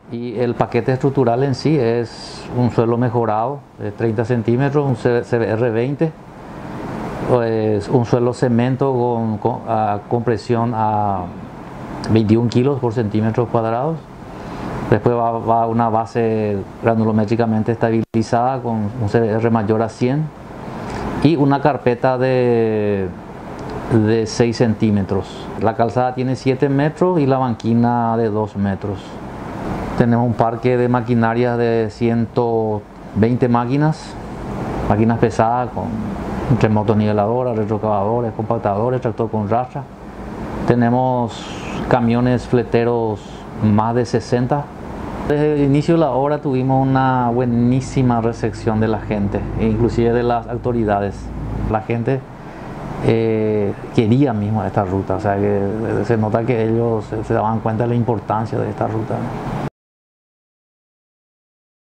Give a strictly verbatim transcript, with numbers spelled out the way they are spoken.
Y el paquete estructural en sí es un suelo mejorado de treinta centímetros, un C B R veinte, pues un suelo cemento con, con a compresión a veintiún kilos por centímetros cuadrados. Después va, va una base granulométricamente estabilizada con un C B R mayor a cien y una carpeta de, de seis centímetros. La calzada tiene siete metros y la banquina de dos metros. Tenemos un parque de maquinarias de ciento veinte máquinas, máquinas pesadas con remotoniveladoras, retrocavadores, compactadores, tractor con rastra. Tenemos camiones fleteros más de sesenta. Desde el inicio de la obra tuvimos una buenísima recepción de la gente, inclusive de las autoridades. La gente eh, quería mismo esta ruta, o sea que se nota que ellos se daban cuenta de la importancia de esta ruta.